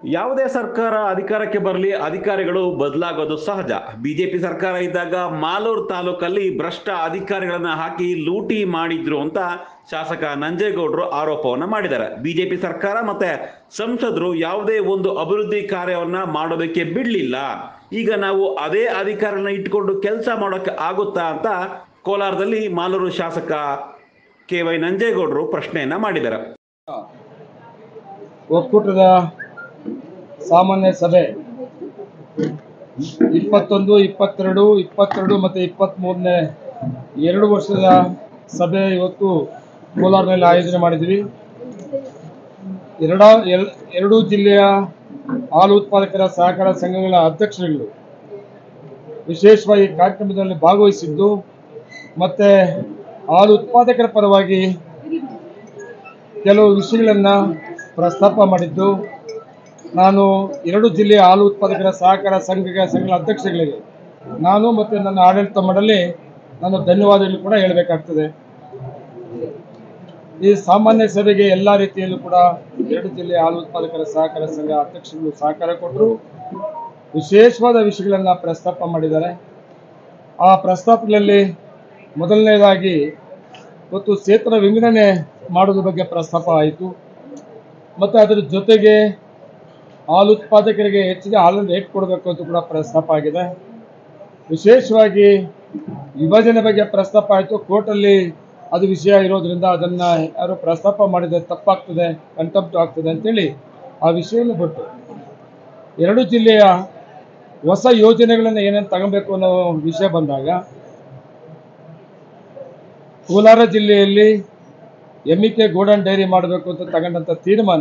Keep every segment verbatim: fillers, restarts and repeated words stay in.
ಯಾವುದೇ ಸರ್ಕಾರ ಅಧಿಕಾರಕ್ಕೆ ಬರಲಿ ಅಧಿಕಾರಿಗಳು ಬದಲಾಗೋದು ಸಹಜ. ಬಿಜೆಪಿ ಸರ್ಕಾರ ಇದ್ದಾಗ ಮಾಲೂರು ತಾಲೂಕಲ್ಲಿ ಭ್ರಷ್ಟ ಅಧಿಕಾರಿಗಳನ್ನ ಹಾಕಿ ಲೂಟಿ ಮಾಡಿದ್ರು ಅಂತ ಶಾಸಕ ನಂಜೇಗೌಡರು ಆರೋಪವನ್ನ ಮಾಡಿದ್ದಾರೆ. ಬಿಜೆಪಿ ಸರ್ಕಾರ ಮತ್ತೆ ಸಂಸದರು ಯಾವುದೇ ಒಂದು ಅಭಿವೃದ್ಧಿ ಕಾರ್ಯವನ್ನ ಮಾಡೋದಕ್ಕೆ ಬಿಡ್ಲಿಲ್ಲ. ಈಗ ನಾವು ಅದೇ ಅಧಿಕಾರನ ಇಟ್ಕೊಂಡು ಕೆಲಸ ಮಾಡೋಕೆ ಆಗುತ್ತಾ ಅಂತ ಕೋಲಾರದಲ್ಲಿ ಮಾಲೂರು ಶಾಸಕ ಕೆ ವೈ ನಂಜೇಗೌಡರು ಪ್ರಶ್ನೆಯನ್ನ ಮಾಡಿದ್ದಾರೆ. ಒಕ್ಕೂಟದ ಸಾಮಾನ್ಯ ಸಭೆ ಇಪ್ಪತ್ತೊಂದು ಇಪ್ಪತ್ತೆರಡು ಇಪ್ಪತ್ತೆರಡು ಮತ್ತು ಇಪ್ಪತ್ತ್ಮೂರನೇ ಎರಡು ವರ್ಷದ ಸಭೆ ಇವತ್ತು ಕೋಲಾರನಲ್ಲಿ ಆಯೋಜನೆ ಮಾಡಿದ್ವಿ. ಎರಡ ಎರಡೂ ಜಿಲ್ಲೆಯ ಹಾಲು ಉತ್ಪಾದಕರ ಸಹಕಾರ ಸಂಘಗಳ ಅಧ್ಯಕ್ಷರುಗಳು ವಿಶೇಷವಾಗಿ ಕಾರ್ಯಕ್ರಮದಲ್ಲಿ ಭಾಗವಹಿಸಿದ್ದು ಮತ್ತು ಹಾಲು ಉತ್ಪಾದಕರ ಪರವಾಗಿ ಕೆಲವು ವಿಷಯಗಳನ್ನು ಪ್ರಸ್ತಾಪ ಮಾಡಿದ್ದು, ನಾನು ಎರಡು ಜಿಲ್ಲೆಯ ಹಾಲು ಉತ್ಪಾದಕರ ಸಹಕಾರ ಸಂಘಗಳ ಸಂಘಗಳ ಅಧ್ಯಕ್ಷಗಳಿಗೆ ನಾನು ಮತ್ತು ನನ್ನ ಆಡಳಿತ ಮಂಡಳಿ ನಾನು ಧನ್ಯವಾದಗಳು ಕೂಡ ಹೇಳಬೇಕಾಗ್ತದೆ. ಈ ಸಾಮಾನ್ಯ ಸಭೆಗೆ ಎಲ್ಲ ರೀತಿಯಲ್ಲೂ ಕೂಡ ಎರಡು ಜಿಲ್ಲೆಯ ಹಾಲು ಉತ್ಪಾದಕರ ಸಹಕಾರ ಸಂಘ ಅಧ್ಯಕ್ಷರು ಸಹಕಾರ ಕೊಟ್ಟರು. ವಿಶೇಷವಾದ ವಿಷಯಗಳನ್ನು ಪ್ರಸ್ತಾಪ ಮಾಡಿದ್ದಾರೆ. ಆ ಪ್ರಸ್ತಾಪಗಳಲ್ಲಿ ಮೊದಲನೇದಾಗಿ ಇವತ್ತು ಕ್ಷೇತ್ರ ವಿಂಗಡಣೆ ಮಾಡೋದ್ರ ಬಗ್ಗೆ ಪ್ರಸ್ತಾಪ ಆಯಿತು. ಮತ್ತು ಅದರ ಜೊತೆಗೆ ಹಾಲು ಉತ್ಪಾದಕರಿಗೆ ಹೆಚ್ಚಿಗೆ ಹಾಲನ್ನು ರೇಟ್ ಕೊಡಬೇಕು ಅಂತ ಕೂಡ ಪ್ರಸ್ತಾಪ ಆಗಿದೆ. ವಿಶೇಷವಾಗಿ ವಿಭಜನೆ ಬಗ್ಗೆ ಪ್ರಸ್ತಾಪ ಆಯಿತು. ಕೋರ್ಟಲ್ಲಿ ಅದು ವಿಷಯ ಇರೋದ್ರಿಂದ ಅದನ್ನು ಯಾರು ಪ್ರಸ್ತಾಪ ಮಾಡಿದರೆ ತಪ್ಪಾಗ್ತದೆ, ಕಂಟೆಂಪ್ಟ್ ಆಗ್ತದೆ ಅಂತೇಳಿ ಆ ವಿಷಯವನ್ನು ಬಿಟ್ಟು ಎರಡು ಜಿಲ್ಲೆಯ ಹೊಸ ಯೋಜನೆಗಳನ್ನು ಏನೇನು ತಗೊಬೇಕು ಅನ್ನೋ ವಿಷಯ ಬಂದಾಗ ಕೋಲಾರ ಜಿಲ್ಲೆಯಲ್ಲಿ M E K golden dairy ಮಾಡಬೇಕು ಅಂತ ತಗೊಂಡಂಥ ತೀರ್ಮಾನ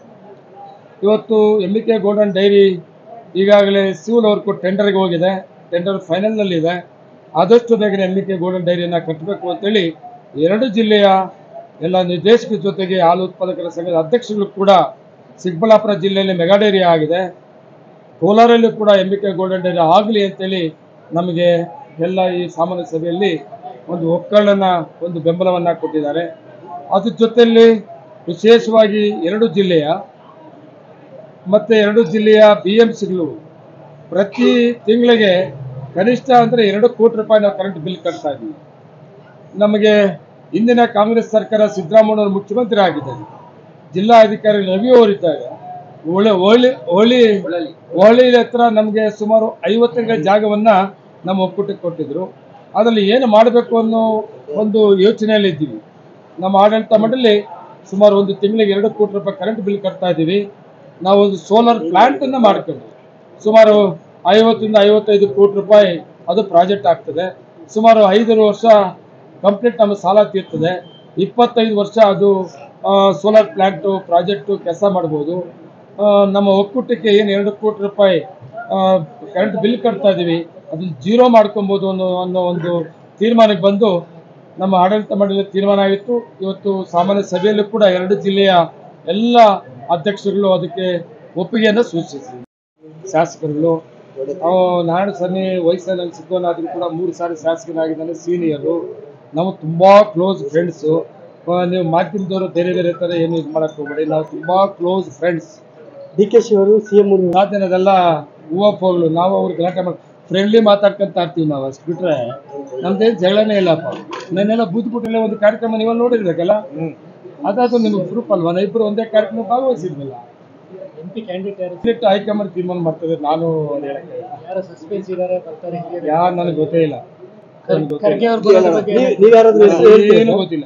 ಇವತ್ತು M E K golden dairy ಈಗಾಗಲೇ ಸಿವಿಲ್ ವರ್ಕು ಟೆಂಡರ್ಗೆ ಹೋಗಿದೆ, ಟೆಂಡರ್ ಫೈನಲ್ನಲ್ಲಿದೆ. ಆದಷ್ಟು ಬೇಗನೆ ಎಮ್ ಇ ಕೆ ಗೋಲ್ಡನ್ ಡೈರಿಯನ್ನು ಕಟ್ಟಬೇಕು ಅಂತೇಳಿ ಎರಡು ಜಿಲ್ಲೆಯ ಎಲ್ಲ ನಿರ್ದೇಶಕರ ಜೊತೆಗೆ ಹಾಲು ಉತ್ಪಾದಕರ ಸಂಘದ ಅಧ್ಯಕ್ಷಗಳು ಕೂಡ ಚಿಕ್ಕಬಳ್ಳಾಪುರ ಜಿಲ್ಲೆಯಲ್ಲಿ ಮೆಗಾ ಡೈರಿ ಆಗಿದೆ, ಕೋಲಾರಲ್ಲೂ ಕೂಡ M E K golden dairy ಆಗಲಿ ಅಂತೇಳಿ ನಮಗೆ ಎಲ್ಲ ಈ ಸಾಮಾನ್ಯ ಸಭೆಯಲ್ಲಿ ಒಂದು ಒಕ್ಕಲನ್ನ ಒಂದು ಬೆಂಬಲವನ್ನು ಕೊಟ್ಟಿದ್ದಾರೆ. ಅದ್ರ ಜೊತೆಯಲ್ಲಿ ವಿಶೇಷವಾಗಿ ಎರಡು ಜಿಲ್ಲೆಯ ಮತ್ತು ಎರಡು ಜಿಲ್ಲೆಯ ಬಿ ಎಂ ಸಿಗಳು ಪ್ರತಿ ತಿಂಗಳಿಗೆ ಕನಿಷ್ಠ ಅಂದರೆ ಎರಡು ಕೋಟಿ ರೂಪಾಯಿ ನಾವು ಕರೆಂಟ್ ಬಿಲ್ ಕಟ್ತಾ ಇದ್ದೀವಿ. ನಮಗೆ ಇಂದಿನ ಕಾಂಗ್ರೆಸ್ ಸರ್ಕಾರ ಸಿದ್ದರಾಮಯ್ಯವರು ಮುಖ್ಯಮಂತ್ರಿ ಆಗಿದ್ದಾರೆ, ಜಿಲ್ಲಾ ಅಧಿಕಾರಿ ರವಿ ಅವರಿದ್ದಾಗ ಒಳ್ಳೆ ಹೋಳಿ ಹೋಳಿ ಹೋಳಿ ಹತ್ರ ನಮಗೆ ಸುಮಾರು ಐವತ್ತರ ಜಾಗವನ್ನು ನಮ್ಮ ಒಕ್ಕೂಟಕ್ಕೆ ಕೊಟ್ಟಿದ್ರು. ಅದರಲ್ಲಿ ಏನು ಮಾಡಬೇಕು ಅನ್ನೋ ಒಂದು ಯೋಚನೆಯಲ್ಲಿ ಇದ್ದೀವಿ. ನಮ್ಮ ಆಡಳಿತ ಮಂಡಳಿ ಸುಮಾರು ಒಂದು ತಿಂಗಳಿಗೆ ಎರಡು ಕೋಟಿ ರೂಪಾಯಿ ಕರೆಂಟ್ ಬಿಲ್ ಕಟ್ತಾ ಇದ್ದೀವಿ. ನಾವು ಒಂದು ಸೋಲಾರ್ ಪ್ಲಾಂಟನ್ನು ಮಾಡ್ಕೊಂಡು ಸುಮಾರು ಐವತ್ತರಿಂದ ಐವತ್ತೈದು ಕೋಟಿ ರೂಪಾಯಿ ಅದು ಪ್ರಾಜೆಕ್ಟ್ ಆಗ್ತದೆ. ಸುಮಾರು ಐದು ವರ್ಷ ಕಂಪ್ಲೀಟ್ ನಮ್ಮ ಸಾಲ ತೀರ್ತದೆ. ಇಪ್ಪತ್ತೈದು ವರ್ಷ ಅದು ಸೋಲಾರ್ ಪ್ಲಾಂಟು ಪ್ರಾಜೆಕ್ಟು ಕೆಲಸ ಮಾಡ್ಬೋದು. ನಮ್ಮ ಒಕ್ಕೂಟಕ್ಕೆ ಏನು ಎರಡು ಕೋಟಿ ರೂಪಾಯಿ ಕರೆಂಟ್ ಬಿಲ್ ಕಟ್ತಾ ಇದ್ದೀವಿ ಅದನ್ನು ಜೀರೋ ಮಾಡ್ಕೊಬೋದು ಅನ್ನೋ ಅನ್ನೋ ಒಂದು ತೀರ್ಮಾನಕ್ಕೆ ಬಂದು ನಮ್ಮ ಆಡಳಿತ ಮಂಡಳಿ ತೀರ್ಮಾನ ಆಗಿತ್ತು. ಇವತ್ತು ಸಾಮಾನ್ಯ ಸಭೆಯಲ್ಲೂ ಕೂಡ ಎರಡು ಜಿಲ್ಲೆಯ ಎಲ್ಲ ಅಧ್ಯಕ್ಷರುಗಳು ಅದಕ್ಕೆ ಒಪ್ಪಿಗೆಯನ್ನು ಸೂಚಿಸಿದ್ರು. ಶಾಸಕರುಗಳು ನಾರಾಯಣ ಸ್ವಾಮಿ ವಯಸ್ಸಿನಲ್ಲಿ ಸಿದ್ದವನಾದರೂ ಕೂಡ ಮೂರು ಸಾರಿ ಶಾಸಕನಾಗಿದ್ದಾನೆ, ಸೀನಿಯರು, ನಾವು ತುಂಬ ಕ್ಲೋಸ್ ಫ್ರೆಂಡ್ಸು. ನೀವು ಮಾಧ್ಯಮದವರು ಬೇರೆ ಬೇರೆ ಥರ ಏನು ಇದು ಮಾಡೋಕ್ಕೆ ಹೋಗ್ಬೇಡಿ, ನಾವು ತುಂಬ close friends. D K Shi ಅವರು ಸಿ ಎಂ ಅವರು ಮಾತಿನದೆಲ್ಲ ಹೂವಪ್ಪಗಳು, ನಾವು ಅವ್ರಿಗೆ ಗಲಾಟೆ ಮಾಡಿ ಫ್ರೆಂಡ್ಲಿ ಮಾತಾಡ್ಕೊಂತ ಇರ್ತೀವಿ. ನಾವು ಅಷ್ಟು ಬಿಟ್ರೆ ನಮ್ದೇನು ಜಗಳನೇ ಇಲ್ಲಪ್ಪ. ನನ್ನೆಲ್ಲ ಬೂದ್ಬಿಟ್ಟಲ್ಲೇ ಒಂದು ಕಾರ್ಯಕ್ರಮ ನೀವೆಲ್ಲ ನೋಡಿರ್ಬೇಕಲ್ಲ, ಅದಾದ್ರು ನಿಮ್ಗೆ ಗ್ರೂಪ್ ಅಲ್ವಾ, ಇಬ್ಬರು ಒಂದೇ ಕಾರ್ಯಕ್ರಮ ಭಾಗವಹಿಸಿದ್ವಲ್ಲ. ಎಂ ಪಿ ಕ್ಯಾಂಡಿಡೇಟ್ ಹೈಕಮಾಂಡ್ ತೀರ್ಮಾನ ಮಾಡ್ತದೆ. ನಾನು ಯಾರು ನನಗೆ ಗೊತ್ತೇ ಇಲ್ಲ, ಏನು ಗೊತ್ತಿಲ್ಲ.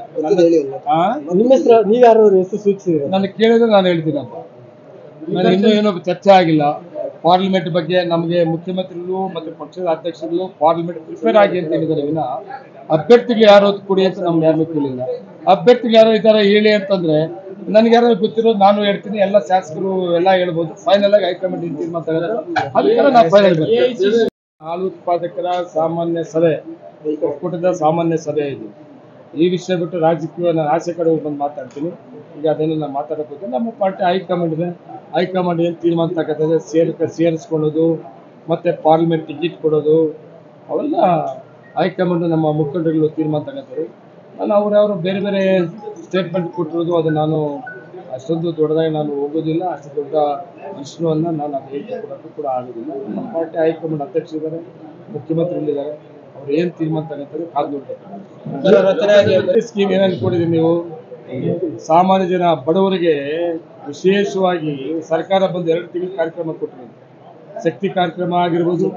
ನನಗೆ ಕೇಳಿದ್ರೆ ನಾನು ಹೇಳ್ತೀನಪ್ಪ. ನಾನು ಇನ್ನೂ ಏನೋ ಚರ್ಚೆ ಆಗಿಲ್ಲ ಪಾರ್ಲಿಮೆಂಟ್ ಬಗ್ಗೆ. ನಮಗೆ ಮುಖ್ಯಮಂತ್ರಿಗಳು ಮತ್ತು ಪಕ್ಷದ ಅಧ್ಯಕ್ಷರು ಪಾರ್ಲಿಮೆಂಟ್ ಪ್ರಿಪೇರ್ ಆಗಿ ಅಂತ ಹೇಳಿದ್ದಾರೆ ವಿನ ಅಭ್ಯರ್ಥಿಗಳು ಯಾರು ಕೊಡಿ ಅಂತ ನಮ್ಗೆ ಯಾರು ಕೇಳಿಲ್ಲ. ಅಭ್ಯರ್ಥಿಗಳು ಯಾರು ಇದ್ದಾರೆ ಹೇಳಿ ಅಂತಂದ್ರೆ ನನಗೆ ಯಾರು ಗೊತ್ತಿರೋದು ನಾನು ಹೇಳ್ತೀನಿ, ಎಲ್ಲ ಶಾಸಕರು ಎಲ್ಲ ಹೇಳ್ಬೋದು. ಫೈನಲ್ ಆಗಿ ಹೈಕಮಾಂಡ್ ತೀರ್ಮಾನ ತಗೋತಾರೆ, ಅದಕ್ಕೆ ನಾವು ಫೈನಲ್ ಬರ್ತೀವಿ. ಹಾಲು ಉತ್ಪಾದಕರ ಸಾಮಾನ್ಯ ಸಭೆ, ಒಕ್ಕೂಟದ ಸಾಮಾನ್ಯ ಸಭೆ ಇದು. ಈ ವಿಷಯ ಬಿಟ್ಟು ರಾಜಕೀಯ ನಾನು ಆಸೆ ಕಡೆ ಹೋಗಿ ಬಂದು ಮಾತಾಡ್ತೀನಿ. ಈಗ ಅದನ್ನು ನಾನು ಮಾತಾಡೋಕೆ ನಮ್ಮ ಪಾರ್ಟಿ ಹೈಕಮಾಂಡ್ ಇದೆ, ಹೈಕಮಾಂಡ್ ಏನು ತೀರ್ಮಾನ ತಗೋತದೆ ಸೇರ್ಕ ಸೇರಿಸ್ಕೊಳ್ಳೋದು ಮತ್ತು ಪಾರ್ಲಿಮೆಂಟ್ ಟಿಕೆಟ್ ಕೊಡೋದು ಅವೆಲ್ಲ ಹೈಕಮಾಂಡ್ ನಮ್ಮ ಮುಖಂಡರುಗಳು ತೀರ್ಮಾನ ತಗೋತಾರೆ. ನಾನು ಅವ್ರವ್ರು ಬೇರೆ ಬೇರೆ ಸ್ಟೇಟ್ಮೆಂಟ್ ಕೊಟ್ಟಿರೋದು ಅದು ನಾನು ಅಷ್ಟೊಂದು ದೊಡ್ಡದಾಗಿ ನಾನು ಹೋಗೋದಿಲ್ಲ. ಅಷ್ಟು ದೊಡ್ಡ ವಿಷ್ಣುವನ್ನ ನಾನು ಅದು ಹೇಳಿಕೆ ಕೊಡೋಕ್ಕೂ ಕೂಡ ಆಗೋದಿಲ್ಲ. ನಮ್ಮ ಪಾರ್ಟಿ ಹೈಕಮಾಂಡ್ ಅಧ್ಯಕ್ಷರಿದ್ದಾರೆ, ಮುಖ್ಯಮಂತ್ರಿಗಳಿದ್ದಾರೆ, ಅವ್ರು ಏನು ತೀರ್ಮಾನ ತಗೋತಾರೆ ಕಾದು ನೋಡ್ಬೇಕು. ಸ್ಕೀಮ್ ಏನೇನು ಕೊಡಿದ್ರಿ ನೀವು? ಸಾಮಾನ್ಯ ಜನ ಬಡವರಿಗೆ ವಿಶೇಷವಾಗಿ ಸರ್ಕಾರ ಬಂದು ಎರಡು ತಿಂಗಳು ಕಾರ್ಯಕ್ರಮ ಕೊಟ್ಟಿದೆ. ಶಕ್ತಿ ಕಾರ್ಯಕ್ರಮ ಆಗಿರ್ಬೋದು,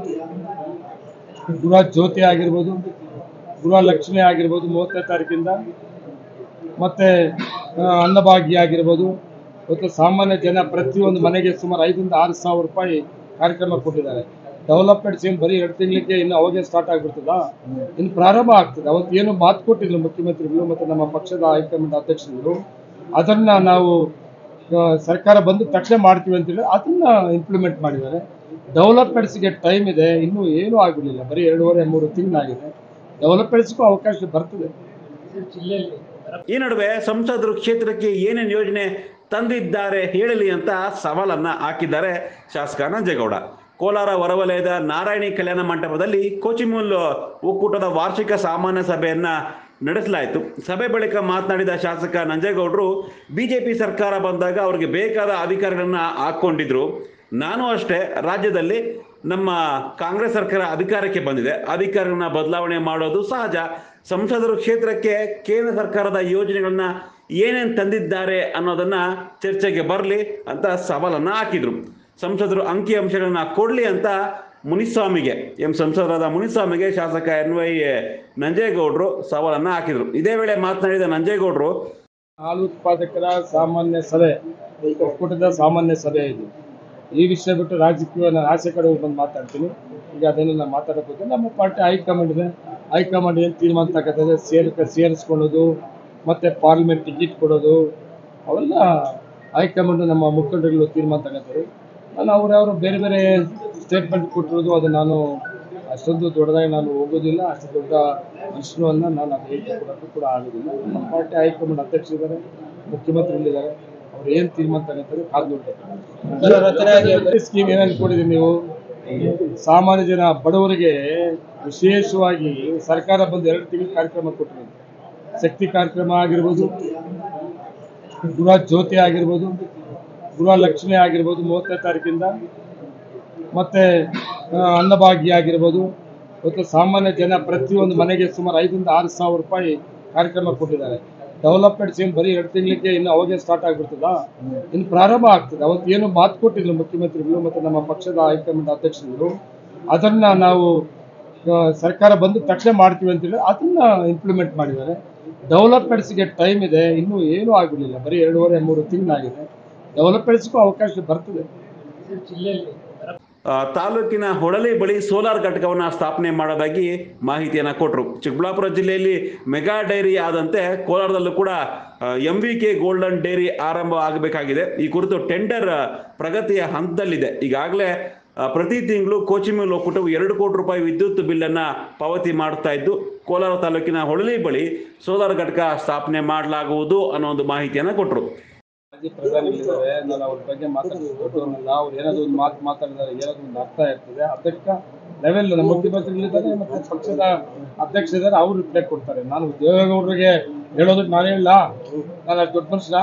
ಗೃಹ ಜ್ಯೋತಿ ಆಗಿರ್ಬೋದು, ಗೃಹ ಲಕ್ಷ್ಮಿ ಆಗಿರ್ಬೋದು ಮೂವತ್ತನೇ ತಾರೀಕಿಂದ, ಮತ್ತೆ ಅನ್ನಭಾಗ್ಯ ಆಗಿರ್ಬೋದು. ಇವತ್ತು ಸಾಮಾನ್ಯ ಜನ ಪ್ರತಿಯೊಂದು ಮನೆಗೆ ಸುಮಾರು ಐದರಿಂದ ಆರು ಸಾವಿರ ರೂಪಾಯಿ ಕಾರ್ಯಕ್ರಮ ಕೊಟ್ಟಿದ್ದಾರೆ. ಡೆವಲಪ್ಮೆಂಟ್ಸ್ ಏನು ಬರೀ ಎರಡು ತಿಂಗಳಿಗೆ ಇನ್ನು ಅವಾಗೇ ಸ್ಟಾರ್ಟ್ ಆಗಿಬಿಡ್ತದ, ಇನ್ನು ಪ್ರಾರಂಭ ಆಗ್ತದೆ. ಅವತ್ತು ಏನು ಮಾತು ಕೊಟ್ಟಿದ್ರು ಮುಖ್ಯಮಂತ್ರಿಗಳು ಮತ್ತು ನಮ್ಮ ಪಕ್ಷದ ಹೈಕಮಾಂಡ್ ಅಧ್ಯಕ್ಷರುಗಳು, ಅದನ್ನು ನಾವು ಸರ್ಕಾರ ಬಂದು ತಕ್ಷಣ ಮಾಡ್ತೀವಿ ಅಂತೇಳಿ ಅದನ್ನ ಇಂಪ್ಲಿಮೆಂಟ್ ಮಾಡಿದ್ದಾರೆ. ಡೆವಲಪ್ಮೆಂಟ್ಸ್ಗೆ ಟೈಮ್ ಇದೆ, ಇನ್ನೂ ಏನೂ ಆಗಿರಲಿಲ್ಲ, ಬರೀ ಎರಡೂವರೆ ಮೂರು ತಿಂಗಳಾಗಿದೆ. ಡೆವಲಪ್ಮೆಂಟ್ಸ್ಗೂ ಅವಕಾಶ ಬರ್ತದೆ ಜಿಲ್ಲೆಯಲ್ಲಿ. ಈ ನಡುವೆ ಸಂಸದರು ಕ್ಷೇತ್ರಕ್ಕೆ ಏನೇನು ಯೋಜನೆ ತಂದಿದ್ದಾರೆ ಹೇಳಲಿ ಅಂತ ಸವಾಲನ್ನ ಹಾಕಿದ್ದಾರೆ ಶಾಸಕ ನಂಜೇಗೌಡ. ಕೋಲಾರ ಹೊರವಲಯದ ನಾರಾಯಣಿ ಕಲ್ಯಾಣ ಮಂಟಪದಲ್ಲಿ ಕೋಚಿಮುಲ್ ಒಕ್ಕೂಟದ ವಾರ್ಷಿಕ ಸಾಮಾನ್ಯ ಸಭೆಯನ್ನ ನಡೆಸಲಾಯಿತು. ಸಭೆ ಬಳಿಕ ಮಾತನಾಡಿದ ಶಾಸಕ ನಂಜೇಗೌಡರು, ಬಿಜೆಪಿ ಸರ್ಕಾರ ಬಂದಾಗ ಅವರಿಗೆ ಬೇಕಾದ ಅಧಿಕಾರಿಗಳನ್ನ ಹಾಕ್ಕೊಂಡಿದ್ರು. ನಾನು ಅಷ್ಟೇ, ರಾಜ್ಯದಲ್ಲಿ ನಮ್ಮ ಕಾಂಗ್ರೆಸ್ ಸರ್ಕಾರ ಅಧಿಕಾರಕ್ಕೆ ಬಂದಿದೆ, ಅಧಿಕಾರಿಗಳನ್ನ ಬದಲಾವಣೆ ಮಾಡೋದು ಸಹಜ. ಸಂಸದರು ಕ್ಷೇತ್ರಕ್ಕೆ ಕೇಂದ್ರ ಸರ್ಕಾರದ ಯೋಜನೆಗಳನ್ನ ಏನೇನು ತಂದಿದ್ದಾರೆ ಅನ್ನೋದನ್ನ ಚರ್ಚೆಗೆ ಬರಲಿ ಅಂತ ಸವಾಲನ್ನ ಹಾಕಿದ್ರು. ಸಂಸದರು ಅಂಕಿ ಅಂಶಗಳನ್ನ ಕೊಡ್ಲಿ ಅಂತ ಮುನಿಸ್ವಾಮಿಗೆ ಎಂ ಸಂಸದರಾದ ಮುನಿಸ್ವಾಮಿಗೆ ಶಾಸಕ ಎನ್ ವೈ ನಂಜೇಗೌಡರು ಸವಾಲನ್ನ ಹಾಕಿದ್ರು. ಇದೇ ವೇಳೆ ಮಾತನಾಡಿದ ನಂಜೇಗೌಡರು, ಹಾಲು ಉತ್ಪಾದಕರ ಸಾಮಾನ್ಯ ಸಭೆ, ಒಕ್ಕೂಟದ ಸಾಮಾನ್ಯ ಸಭೆ ಇದು. ಈ ವಿಷಯ ಬಿಟ್ಟು ರಾಜಕೀಯ ನಾನು ಆಸೆ ಕಡೆ ಬಂದು ಮಾತಾಡ್ತೀನಿ. ಈಗ ಅದನ್ನು ನಾನು ಮಾತಾಡೋಕೆ ನಮ್ಮ ಪಾರ್ಟಿ ಹೈಕಮಾಂಡ್ ಇದೆ. ಹೈಕಮಾಂಡ್ ಏನು ತೀರ್ಮಾನ ತಗೋತದೆ, ಸೇರ್ ಸೇರಿಸ್ಕೊಳ್ಳೋದು ಮತ್ತು ಪಾರ್ಲಿಮೆಂಟ್ ಟಿಕೆಟ್ ಕೊಡೋದು ಅವೆಲ್ಲ ಹೈಕಮಾಂಡ್ ನಮ್ಮ ಮುಖಂಡರುಗಳು ತೀರ್ಮಾನ ತಗೋತಾರೆ. ನಾನು ಅವ್ರವ್ರು ಬೇರೆ ಬೇರೆ ಸ್ಟೇಟ್ಮೆಂಟ್ ಕೊಟ್ಟಿರೋದು ಅದು ನಾನು ಅಷ್ಟೊಂದು ದೊಡ್ಡದಾಗಿ ನಾನು ಹೋಗೋದಿಲ್ಲ. ಅಷ್ಟು ದೊಡ್ಡ ವಿಷ್ಣುವನ್ನು ನಾನು ಅದು ಹೇಳಿಕೆ ಕೊಡೋಕ್ಕೂ ಕೂಡ ಆಗೋದಿಲ್ಲ. ನಮ್ಮ ಪಾರ್ಟಿ ಹೈಕಮಾಂಡ್ ಅಧ್ಯಕ್ಷರಿದ್ದಾರೆ, ಮುಖ್ಯಮಂತ್ರಿಗಳಿದ್ದಾರೆ, ಅವ್ರು ಏನು ತೀರ್ಮಾನ ತಗೋತಾರೆ ಕಾದು ನೋಡ್ಬೇಕು. ಸ್ಕೀಮ್ ಏನೇನು ಕೊಡಿದ್ರಿ ನೀವು? ಸಾಮಾನ್ಯ ಜನ ಬಡವರಿಗೆ ವಿಶೇಷವಾಗಿ ಸರ್ಕಾರ ಬಂದು ಎರಡು ತಿಂಗಳು ಕಾರ್ಯಕ್ರಮ ಕೊಟ್ಟಿದೆ. ಶಕ್ತಿ ಕಾರ್ಯಕ್ರಮ ಆಗಿರ್ಬೋದು, ಗೃಹ ಜ್ಯೋತಿ ಆಗಿರ್ಬೋದು, ಗೃಹ ಲಕ್ಷ್ಮಿ ಆಗಿರ್ಬೋದು ಮೂವತ್ತನೇ ತಾರೀಕಿಂದ, ಮತ್ತೆ ಅನ್ನಭಾಗ್ಯ ಆಗಿರ್ಬೋದು. ಇವತ್ತು ಸಾಮಾನ್ಯ ಜನ ಪ್ರತಿಯೊಂದು ಮನೆಗೆ ಸುಮಾರು ಐದರಿಂದ ಆರು ಸಾವಿರ ರೂಪಾಯಿ ಕಾರ್ಯಕ್ರಮ ಕೊಟ್ಟಿದ್ದಾರೆ. ಡೆವಲಪ್ಮೆಂಟ್ಸ್ ಏನು ಬರೀ ಎರಡು ತಿಂಗಳಿಗೆ ಇನ್ನು ಅವಾಗೇ ಸ್ಟಾರ್ಟ್ ಆಗಿಬಿಡ್ತದ, ಇನ್ನು ಪ್ರಾರಂಭ ಆಗ್ತದೆ. ಅವತ್ತು ಏನು ಮಾತು ಕೊಟ್ಟಿದ್ರು ಮುಖ್ಯಮಂತ್ರಿಗಳು ಮತ್ತು ನಮ್ಮ ಪಕ್ಷದ ಹೈಕಮಾಂಡ್ ಅಧ್ಯಕ್ಷರುಗಳು, ಅದನ್ನು ನಾವು ಸರ್ಕಾರ ಬಂದು ತಕ್ಷಣ ಮಾಡ್ತೀವಿ ಅಂತೇಳಿ ಅದನ್ನ ಇಂಪ್ಲಿಮೆಂಟ್ ಮಾಡಿದ್ದಾರೆ. ಡೆವಲಪ್ಮೆಂಟ್ಸ್ಗೆ ಟೈಮ್ ಇದೆ, ಇನ್ನೂ ಏನೂ ಆಗಿರಲಿಲ್ಲ, ಬರೀ ಎರಡೂವರೆ ಮೂರು ತಿಂಗಳಾಗಿದೆ. ಡೆವಲಪ್ಮೆಂಟ್ಸ್ಗೂ ಅವಕಾಶ ಬರ್ತದೆ ಜಿಲ್ಲೆಯಲ್ಲಿ. ತಾಲೂಕಿನ ಹೊಳಲಿ ಬಳಿ ಸೋಲಾರ್ ಘಟಕವನ್ನು ಸ್ಥಾಪನೆ ಮಾಡೋದಾಗಿ ಮಾಹಿತಿಯನ್ನು ಕೊಟ್ಟರು. ಚಿಕ್ಕಬಳ್ಳಾಪುರ ಜಿಲ್ಲೆಯಲ್ಲಿ ಮೆಗಾ ಡೈರಿ ಆದಂತೆ ಕೋಲಾರದಲ್ಲೂ ಕೂಡ M V K golden dairy ಆರಂಭ ಆಗಬೇಕಾಗಿದೆ. ಈ ಕುರಿತು ಟೆಂಡರ್ ಪ್ರಗತಿಯ ಹಂತದಲ್ಲಿದೆ. ಈಗಾಗಲೇ ಪ್ರತಿ ತಿಂಗಳು ಕೋಚಿಮಿಲ್ ಒಕ್ಕೂಟವು ಎರಡು ಕೋಟಿ ರೂಪಾಯಿ ವಿದ್ಯುತ್ ಬಿಲ್ಲನ್ನು ಪಾವತಿ ಮಾಡ್ತಾ ಇದ್ದು, ಕೋಲಾರ ತಾಲೂಕಿನ ಹೊಳಲಿ ಬಳಿ ಸೋಲಾರ್ ಘಟಕ ಸ್ಥಾಪನೆ ಮಾಡಲಾಗುವುದು ಅನ್ನೋ ಒಂದು ಮಾಹಿತಿಯನ್ನು ಕೊಟ್ಟರು. ಮಾಜಿ ಪ್ರಧಾನಿಗಳಿದ್ದಾರೆ, ನಾನು ಅವ್ರ ಬಗ್ಗೆ ಮಾತಾಡೋದಲ್ಲ. ಅವ್ರು ಏನಾದ್ರು ಒಂದು ಮಾತು ಮಾತಾಡಿದರೆ ಏನಾದ್ರು ಒಂದು ಅರ್ಥ ಇರ್ತದೆ. ಅದಕ್ಕೆ ಲೆವೆಲ್ ನಮ್ಮ ಮುಖ್ಯಮಂತ್ರಿಗಳಿದ್ದಾರೆ ಮತ್ತು ಪಕ್ಷದ ಅಧ್ಯಕ್ಷರಿದ್ದಾರೆ, ಅವ್ರು ರಿಪ್ಲೈ ಕೊಡ್ತಾರೆ. ನಾನು ದೇವೇಗೌಡರಿಗೆ ಹೇಳೋದಕ್ಕೆ ನಾನು ಹೇಳಲ್ಲ, ನಾನು ದೊಡ್ಡ ಮನುಷ್ಯನ.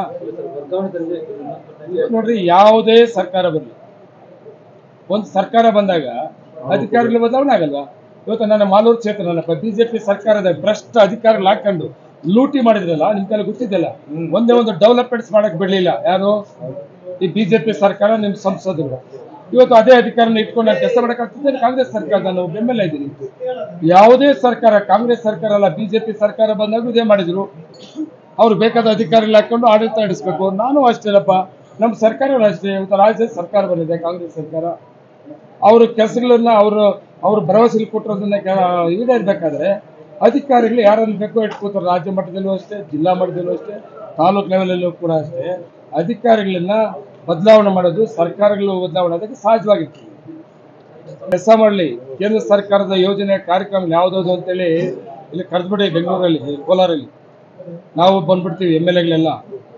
ನೋಡ್ರಿ, ಯಾವುದೇ ಸರ್ಕಾರ ಬರಲಿ, ಒಂದು ಸರ್ಕಾರ ಬಂದಾಗ ಅಧಿಕಾರಿಗಳ ಬದಲಾವಣೆ ಆಗಲ್ವಾ? ಇವತ್ತು ನನ್ನ ಮಾಲೂರು ಕ್ಷೇತ್ರ ನನ್ನ ಬಿಜೆಪಿ ಸರ್ಕಾರದ ಭ್ರಷ್ಟ ಅಧಿಕಾರಿಗಳು ಹಾಕೊಂಡು ಲೂಟಿ ಮಾಡಿದ್ರಲ್ಲ, ನಿಮ್ ಕೈಲಿ ಗೊತ್ತಿದ್ದಲ್ಲ. ಒಂದೇ ಒಂದು ಡೆವಲಪ್ಮೆಂಟ್ಸ್ ಮಾಡಕ್ ಬಿಡ್ಲಿಲ್ಲ ಯಾರು? ಈ ಬಿಜೆಪಿ ಸರ್ಕಾರ, ನಿಮ್ ಸಂಸದರು. ಇವತ್ತು ಅದೇ ಅಧಿಕಾರನ ಇಟ್ಕೊಂಡು ಕೆಲಸ ಮಾಡಕ್ಕಾಗ್ತದೆ. ಕಾಂಗ್ರೆಸ್ ಸರ್ಕಾರದ ನಾವು ಬೆಂಬಲ ಇದ್ದೀವಿ. ಯಾವುದೇ ಸರ್ಕಾರ, ಕಾಂಗ್ರೆಸ್ ಸರ್ಕಾರ ಅಲ್ಲ, ಬಿಜೆಪಿ ಸರ್ಕಾರ ಬಂದಾಗ ಇದೇ ಮಾಡಿದ್ರು. ಅವ್ರು ಬೇಕಾದ ಅಧಿಕಾರಿಗಳು ಹಾಕೊಂಡು ಆಡಳಿತ ನಡೆಸಬೇಕು. ನಾನು ಅಷ್ಟೇನಪ್ಪ, ನಮ್ಮ ಸರ್ಕಾರ ಅಷ್ಟೇ. ಇವತ್ತು ರಾಜ್ಯದ ಸರ್ಕಾರ ಬಂದಿದೆ, ಕಾಂಗ್ರೆಸ್ ಸರ್ಕಾರ. ಅವ್ರ ಕೆಲಸಗಳನ್ನ ಅವರು ಅವ್ರ ಭರವಸೆಗಳು ಕೊಟ್ಟಿರೋದನ್ನ ಈಡೇರ್ಬೇಕಾದ್ರೆ ಅಧಿಕಾರಿಗಳು ಯಾರನ್ನು ಬೇಕೋ ಇಟ್ಕೋತಾರೆ. ರಾಜ್ಯ ಮಟ್ಟದಲ್ಲೂ ಅಷ್ಟೇ, ಜಿಲ್ಲಾ ಮಟ್ಟದಲ್ಲೂ ಅಷ್ಟೇ, ತಾಲೂಕು ಲೆವೆಲಲ್ಲೂ ಕೂಡ ಅಷ್ಟೇ. ಅಧಿಕಾರಿಗಳನ್ನ ಬದಲಾವಣೆ ಮಾಡೋದು, ಸರ್ಕಾರಗಳು ಬದಲಾವಣೆ ಅದಕ್ಕೆ ಸಹಜವಾಗಿರ್ತದೆ. ಕೆಲಸ ಮಾಡಲಿ. ಕೇಂದ್ರ ಸರ್ಕಾರದ ಯೋಜನೆ ಕಾರ್ಯಕ್ರಮ ಯಾವುದಾದ್ರು ಅಂತೇಳಿ ಇಲ್ಲಿ ಕರೆದ್ಬಿಡಿ. ಬೆಂಗಳೂರಲ್ಲಿ, ಕೋಲಾರಲ್ಲಿ ನಾವು ಬಂದ್ಬಿಡ್ತೀವಿ. ಎಮ್ ಎಲ್ ಎಗಳೆಲ್ಲ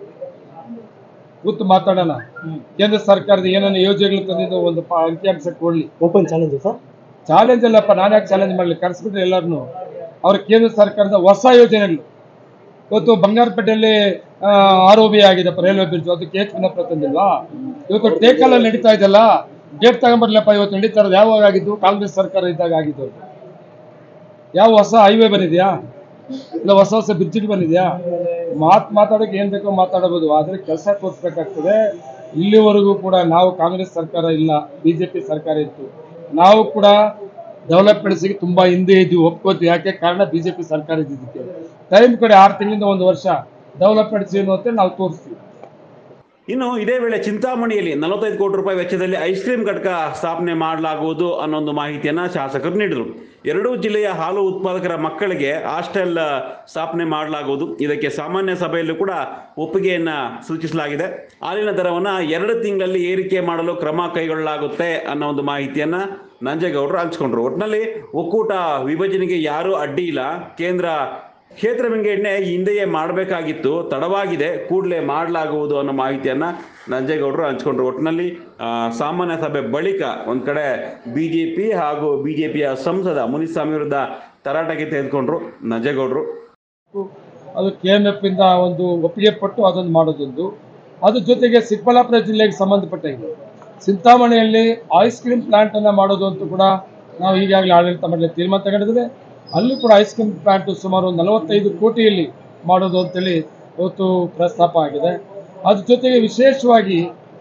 ಕೂತು ಮಾತಾಡೋಣ. ಕೇಂದ್ರ ಸರ್ಕಾರದ ಏನೇನು ಯೋಜನೆಗಳು ತಂದಿದ್ದು ಒಂದು ಅಂಕಿಅಂಶ ಕೊಡ್ಲಿ. Open challenge sir? ಚಾಲೆಂಜ್ ಅಲ್ಲಪ್ಪ, ನಾನು ಯಾಕೆ ಚಾಲೆಂಜ್ ಮಾಡಲಿ? ಕರೆಸ್ಬಿಟ್ರೆ ಎಲ್ಲರನ್ನು. ಅವ್ರ ಕೇಂದ್ರ ಸರ್ಕಾರದ ಹೊಸ ಯೋಜನೆಗಳು. ಇವತ್ತು ಬಂಗಾರಪೇಟೆಯಲ್ಲಿ ಆರ್ ಒ ಬಿ ಆಗಿದೆ ರೈಲ್ವೆ ಬ್ರಿಡ್ಜ್, ಅದಕ್ಕೆ ಏಟ್ ವಿನಪ್ರ ತಂದಿಲ್ವಾ? ಇವತ್ತು ಟೇಕಲ್ಲಿ ನಡೀತಾ ಇದೆಯಲ್ಲ, ಗೇಟ್ ತಗೊಂಬರ್ಲಪ್ಪ. ಇವತ್ತು ನಡೀತಾ ಇರೋದು ಯಾವಾಗ ಆಗಿದ್ದು? ಕಾಂಗ್ರೆಸ್ ಸರ್ಕಾರ ಇದ್ದಾಗ ಆಗಿದ್ದು. ಯಾವ ಹೊಸ ಹೈವೇ ಬಂದಿದೆಯಾ? ಇಲ್ಲ ಹೊಸ ಹೊಸ ಬ್ರಿಡ್ಜ್ ಬಂದಿದೆಯಾ? ಮಾತು ಮಾತಾಡೋಕೆ ಏನ್ ಬೇಕೋ ಮಾತಾಡಬಹುದು, ಆದ್ರೆ ಕೆಲಸ ತೋರಿಸ್ಬೇಕಾಗ್ತದೆ. ಇಲ್ಲಿವರೆಗೂ ಕೂಡ ನಾವು ಕಾಂಗ್ರೆಸ್ ಸರ್ಕಾರ ಇಲ್ಲ, ಬಿಜೆಪಿ ಸರ್ಕಾರ ಇತ್ತು. ನಾವು ಕೂಡ ಡೆವಲಪ್ಮೆಂಟ್ಸ್ಗೆ ತುಂಬಾ ಹಿಂದೆ ಇದ್ವಿ, ಒಪ್ಕೋತೀವಿ. ಯಾಕೆ ಕಾರಣ? ಬಿಜೆಪಿ ಸರ್ಕಾರ ಇದ್ದಿದ್ದಕ್ಕೆ. ಟೈಮ್ ಕಡೆ ಆರು ತಿಂಗಳಿಂದ ಒಂದು ವರ್ಷ ಡೆವಲಪ್ಮೆಂಟ್ಸ್ ಏನು ಅಂತ ನಾವು ತೋರಿಸ್ತೀವಿ. ಇನ್ನು ಇದೇ ವೇಳೆ ಚಿಂತಾಮಣಿಯಲ್ಲಿ ನಲವತ್ತೈದು ಕೋಟಿ ರೂಪಾಯಿ ವೆಚ್ಚದಲ್ಲಿ ಐಸ್ ಕ್ರೀಮ್ ಘಟಕ ಸ್ಥಾಪನೆ ಮಾಡಲಾಗುವುದು ಅನ್ನೋ ಒಂದು ಮಾಹಿತಿಯನ್ನ ಶಾಸಕರು ನೀಡಿದರು. ಎರಡೂ ಜಿಲ್ಲೆಯ ಹಾಲು ಉತ್ಪಾದಕರ ಮಕ್ಕಳಿಗೆ ಹಾಸ್ಟೆಲ್ ಸ್ಥಾಪನೆ ಮಾಡಲಾಗುವುದು. ಇದಕ್ಕೆ ಸಾಮಾನ್ಯ ಸಭೆಯಲ್ಲೂ ಕೂಡ ಒಪ್ಪಿಗೆಯನ್ನ ಸೂಚಿಸಲಾಗಿದೆ. ಹಾಲಿನ ದರವನ್ನ ಎರಡು ತಿಂಗಳಲ್ಲಿ ಏರಿಕೆ ಮಾಡಲು ಕ್ರಮ ಕೈಗೊಳ್ಳಲಾಗುತ್ತೆ ಅನ್ನೋ ಒಂದು ಮಾಹಿತಿಯನ್ನ ನಂಜೇಗೌಡರು ಹಂಚಿಕೊಂಡ್ರು. ಒಟ್ಟಿನಲ್ಲಿ ಒಕ್ಕೂಟ ವಿಭಜನೆಗೆ ಯಾರೂ ಅಡ್ಡಿ ಇಲ್ಲ. ಕೇಂದ್ರ ಕ್ಷೇತ್ರ ವಿಂಗಡಣೆ ಹಿಂದೆಯೇ ಮಾಡಬೇಕಾಗಿತ್ತು, ತಡವಾಗಿದೆ, ಕೂಡಲೇ ಮಾಡಲಾಗುವುದು ಅನ್ನೋ ಮಾಹಿತಿಯನ್ನ ನಂಜೇಗೌಡರು ಹಂಚಿಕೊಂಡ್ರು. ಒಟ್ಟಿನಲ್ಲಿ ಸಾಮಾನ್ಯ ಸಭೆ ಬಳಿಕ ಒಂದ್ ಕಡೆ ಬಿಜೆಪಿ ಹಾಗೂ ಬಿಜೆಪಿಯ ಸಂಸದ ಮುನಿಸ್ವಾಮಿ ವಿರುದ್ಧ ತರಾಟೆಗೆ ತೆಗೆದುಕೊಂಡ್ರು ನಂಜೇಗೌಡರು. ಅದು ಕೆ ಎಂ ಎಫ್ ಇಂದ ಒಂದು ಒಪ್ಪಿಗೆ ಪಟ್ಟು ಅದನ್ನು ಮಾಡೋದೊಂದು. ಅದ್ರ ಜೊತೆಗೆ ಚಿಕ್ಕಬಳ್ಳಾಪುರ ಜಿಲ್ಲೆಗೆ ಸಂಬಂಧಪಟ್ಟಂಗೆ ಚಿಂತಾಮಣಿಯಲ್ಲಿ ಐಸ್ ಕ್ರೀಮ್ ಪ್ಲಾಂಟ್ ಅನ್ನ ಮಾಡೋದು ಅಂತೂ ಕೂಡ ನಾವು ಈಗಾಗಲೇ ಆಡಳಿತ ಮಂಡಳಿ ತೀರ್ಮಾನ ತಗೊಂಡಿದ್ದೇವೆ. ಅಲ್ಲಿ ಕೂಡ ಐಸ್ ಕ್ರೀಮ್ ಪ್ಲಾಂಟ್ ಸುಮಾರು ನಲವತ್ತೈದು ಕೋಟಿಯಲ್ಲಿ ಮಾಡೋದು ಅಂತೇಳಿ ಇವತ್ತು ಪ್ರಸ್ತಾಪ ಆಗಿದೆ. ಅದ್ರ ಜೊತೆಗೆ ವಿಶೇಷವಾಗಿ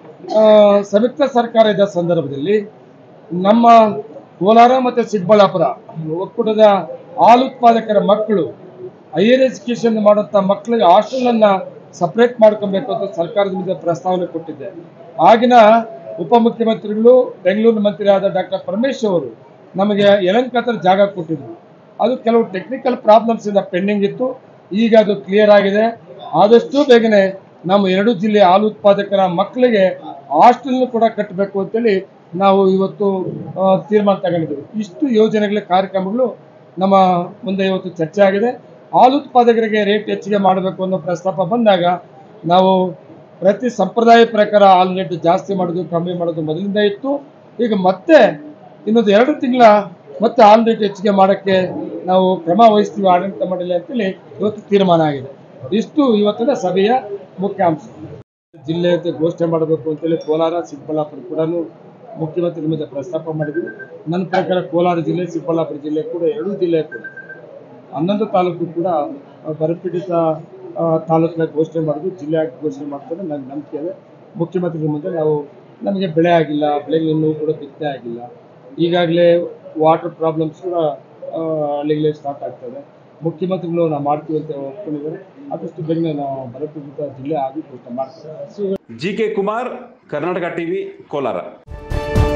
ಸಂಯುಕ್ತ ಸರ್ಕಾರ ಇದ್ದ ಸಂದರ್ಭದಲ್ಲಿ ನಮ್ಮ ಕೋಲಾರ ಮತ್ತು ಚಿಕ್ಕಬಳ್ಳಾಪುರ ಒಕ್ಕೂಟದ ಹಾಲು ಉತ್ಪಾದಕರ ಮಕ್ಕಳು ಹೈಯರ್ ಎಜುಕೇಶನ್ ಮಾಡುವಂಥ ಮಕ್ಕಳಿಗೆ ಹಾಸ್ಟೆಲನ್ನು ಸಪ್ರೇಟ್ ಮಾಡ್ಕೊಬೇಕು ಅಂತ ಸರ್ಕಾರದ ಮೇಲೆ ಪ್ರಸ್ತಾವನೆ ಕೊಟ್ಟಿದ್ದೆ. ಆಗಿನ ಉಪಮುಖ್ಯಮಂತ್ರಿಗಳು ಬೆಂಗಳೂರು ಮಂತ್ರಿ ಆದ ಡಾಕ್ಟರ್ ಪರಮೇಶ್ ಅವರು ನಮಗೆ ಯಲಹಂಕದಲ್ಲಿ ಜಾಗ ಕೊಟ್ಟಿದ್ರು. ಅದು ಕೆಲವು ಟೆಕ್ನಿಕಲ್ ಪ್ರಾಬ್ಲಮ್ಸ್ ಇಂದ ಪೆಂಡಿಂಗ್ ಇತ್ತು. ಈಗ ಅದು ಕ್ಲಿಯರ್ ಆಗಿದೆ. ಆದಷ್ಟು ಬೇಗನೆ ನಮ್ಮ ಎರಡು ಜಿಲ್ಲೆಯ ಹಾಲು ಉತ್ಪಾದಕರ ಮಕ್ಕಳಿಗೆ ಹಾಸ್ಟೆಲ್ ಕೂಡ ಕಟ್ಟಬೇಕು ಅಂತೇಳಿ ನಾವು ಇವತ್ತು ತೀರ್ಮಾನ ತಗೊಂಡಿದ್ದೀವಿ. ಇಷ್ಟು ಯೋಜನೆಗಳ ಕಾರ್ಯಕ್ರಮಗಳು ನಮ್ಮ ಮುಂದೆ ಇವತ್ತು ಚರ್ಚೆ ಆಗಿದೆ. ಹಾಲು ಉತ್ಪಾದಕರಿಗೆ ರೇಟ್ ಹೆಚ್ಚಿಗೆ ಮಾಡಬೇಕು ಅನ್ನೋ ಪ್ರಸ್ತಾಪ ಬಂದಾಗ ನಾವು ಪ್ರತಿ ಸಂಪ್ರದಾಯ ಪ್ರಕಾರ ಹಾಲು ರೇಟ್ ಜಾಸ್ತಿ ಮಾಡೋದು ಕಮ್ಮಿ ಮಾಡೋದು ಮೊದಲಿಂದ ಇತ್ತು. ಈಗ ಮತ್ತೆ ಇನ್ನೊಂದು ಎರಡು ತಿಂಗಳ ಮತ್ತೆ ಹಾಲು ರೇಟ್ ಹೆಚ್ಚಿಗೆ ಮಾಡೋಕ್ಕೆ ನಾವು ಕ್ರಮ ವಹಿಸ್ತೀವಿ ಆಡಳಿತ ಮಂಡಳಿ ಅಂತೇಳಿ ಇವತ್ತು ತೀರ್ಮಾನ ಆಗಿದೆ. ಇಷ್ಟು ಇವತ್ತಿನ ಸಭೆಯ ಮುಖ್ಯಾಂಶ. ಜಿಲ್ಲೆ ಅಂತ ಘೋಷಣೆ ಮಾಡಬೇಕು ಅಂತೇಳಿ ಕೋಲಾರ ಚಿಕ್ಕಬಳ್ಳಾಪುರ ಕೂಡ ಮುಖ್ಯಮಂತ್ರಿ ಮೇಲೆ ಪ್ರಸ್ತಾಪ ಮಾಡಿದ್ವಿ. ನನ್ನ ಪ್ರಕಾರ ಕೋಲಾರ ಜಿಲ್ಲೆ ಚಿಕ್ಕಬಳ್ಳಾಪುರ ಜಿಲ್ಲೆ ಕೂಡ ಎರಡೂ ಜಿಲ್ಲೆ ಕೂಡ ಹನ್ನೊಂದು ತಾಲೂಕು ಕೂಡ ಬರಪೀಡಿತ ತಾಲೂಕಿನ ಘೋಷಣೆ ಮಾಡೋದು ಜಿಲ್ಲೆ ಘೋಷಣೆ ಮಾಡ್ತಾರೆ ನನಗೆ ನಂಬಿಕೆ ಇದೆ. ಮುಖ್ಯಮಂತ್ರಿ ಮುಂದೆ ನಾವು ನಮಗೆ ಬೆಳೆ ಆಗಿಲ್ಲ, ಬೆಳೆಗಳು ಇನ್ನೂ ಕೂಡ ಬಿತ್ತನೆ ಆಗಿಲ್ಲ, ಈಗಾಗಲೇ ವಾಟರ್ ಪ್ರಾಬ್ಲಮ್ಸ್ ಕೂಡ ಹಳ್ಳಿಗಳೇ ಸ್ಟಾರ್ಟ್ ಆಗ್ತದೆ. ಮುಖ್ಯಮಂತ್ರಿಗಳು ನಾವು ಮಾಡ್ತೀವಿ ಅಂತ ಒಪ್ಕೊಂಡಿದ್ದಾರೆ. ಆದಷ್ಟು ಬೇಗನೆ ನಾವು ಬರಪೀಡಿತ ಜಿಲ್ಲೆ ಆಗಿ ಘೋಷಣೆ ಮಾಡ್ತೇವೆ. G K Kumar, Karnataka TV, Kolar.